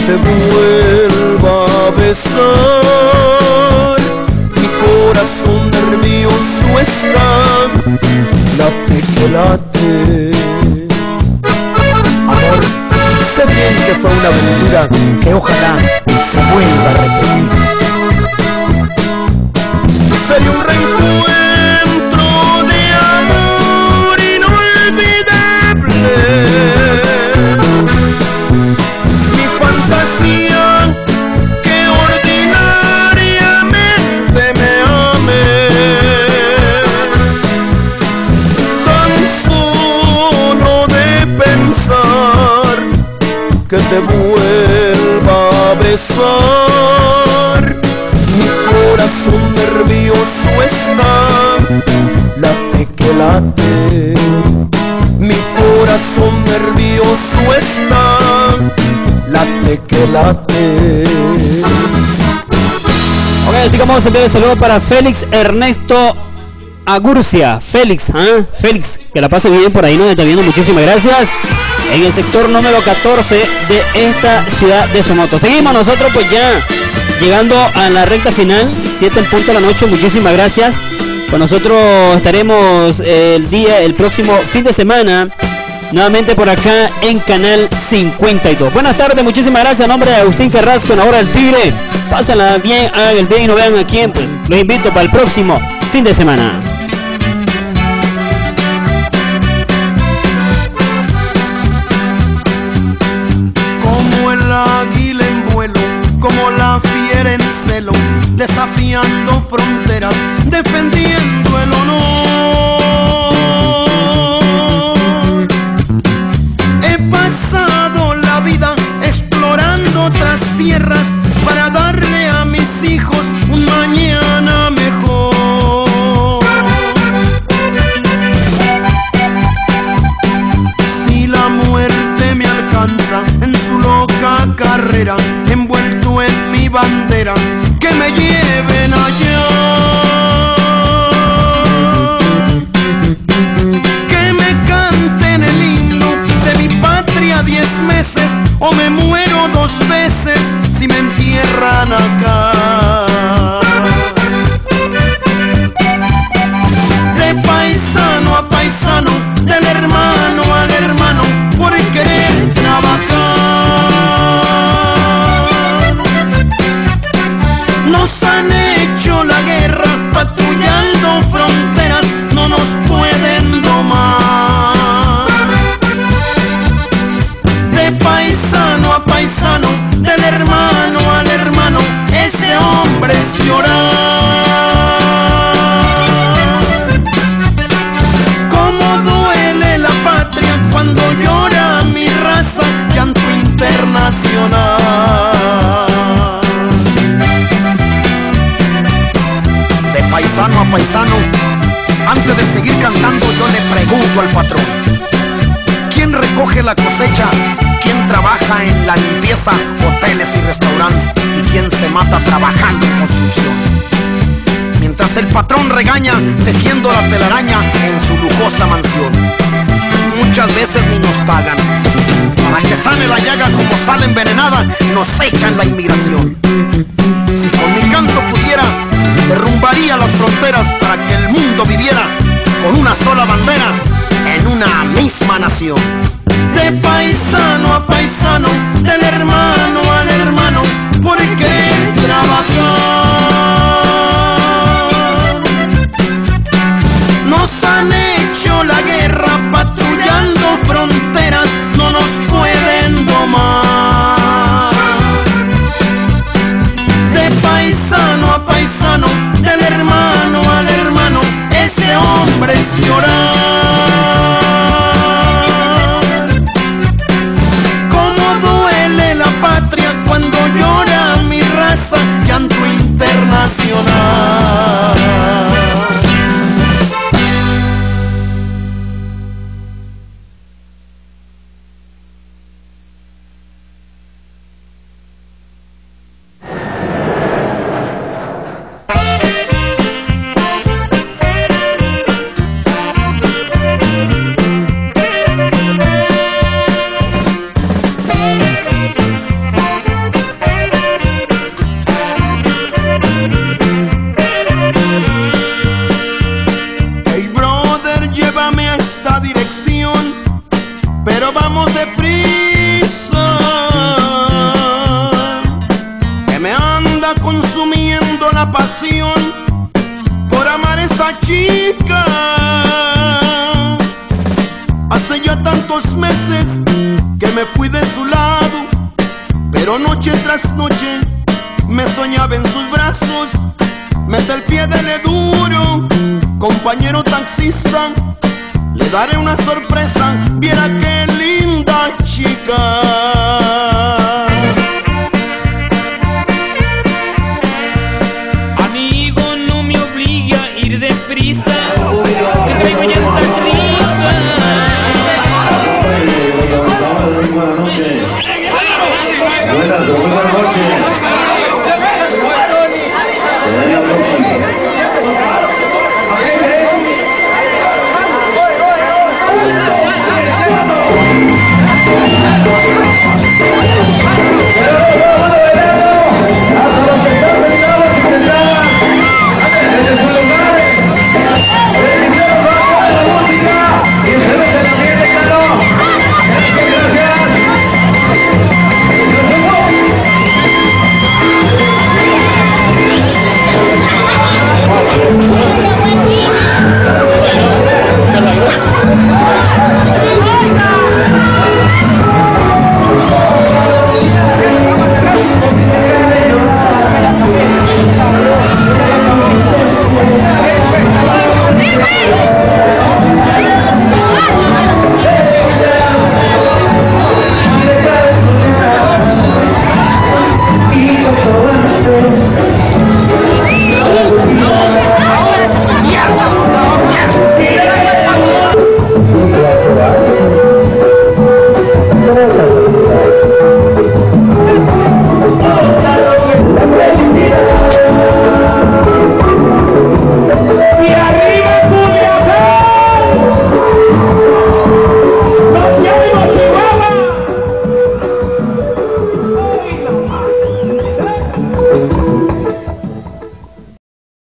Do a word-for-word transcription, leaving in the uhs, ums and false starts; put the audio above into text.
te vuelva a besar. Mi corazón nervioso está, late que late. Amor, sé bien que fue una aventura que ojalá se vuelva a repetir. Sería un reencuentro de amor inolvidable. Mi fantasía que ordinariamente me ame. Tan solo de pensar que te vuelva a besar. Mi corazón nervioso está, late que late. Mi corazón nervioso está, late que late. Ok, así que vamos a enviar el saludo para Félix Ernesto Agurcia. Félix, ¿eh? Félix, que la pase bien por ahí, nos está viendo, muchísimas gracias. En el sector número catorce de esta ciudad de Somoto. Seguimos nosotros pues ya llegando a la recta final, siete en punto de la noche, muchísimas gracias. Con nosotros estaremos el día, el próximo fin de semana, nuevamente por acá en Canal cincuenta y dos. Buenas tardes, muchísimas gracias. A nombre de Agustín Carrasco, en la hora del Tigre. Pásenla bien, hagan el bien y no vean a quién, pues los invito para el próximo fin de semana. Como el águila en vuelo, como la fiera en celo, desafiando fronteras, defendiendo el honor. He pasado la vida explorando otras tierras para darle a mis hijos un mañana mejor. Si la muerte me alcanza en su loca carrera, envuelto en mi bandera, que me lleven allá. Que me canten el himno de mi patria diez meses, o me muero dos veces si me entierran acá. De paisano a paisano, del hermano al hermano, por querer trabajar. Nos han hecho la guerra, patrullando fronteras, no nos pueden domar. De paisano a paisano, del hermano al hermano, ese hombre es llorar. Cómo duele la patria cuando llora mi raza, llanto internacional. Paisano a paisano, antes de seguir cantando yo le pregunto al patrón: ¿quién recoge la cosecha? ¿Quién trabaja en la limpieza, hoteles y restaurantes? ¿Y quién se mata trabajando en construcción? Mientras el patrón regaña tejiendo la telaraña en su lujosa mansión. Muchas veces ni nos pagan. Para que sane la llaga como sal envenenada, nos echan la inmigración. Si con mi canto pudiera, derrumbaría las fronteras para que el mundo viviera con una sola bandera en una misma nación. De paisano a paisano, del hermano al hermano, por querer trabajar. Nos han hecho la guerra, patrullando fronteras, no nos pueden domar. De paisano a paisano, del hermano al hermano, ese hombre es llorar. Cómo duele la paz anda consumiendo la pasión por amar a esa chica. Hace ya tantos meses que me fui de su lado, pero noche tras noche me soñaba en sus brazos. Mete el pie, dele duro, compañero taxista, le daré una sorpresa, viera qué linda chica.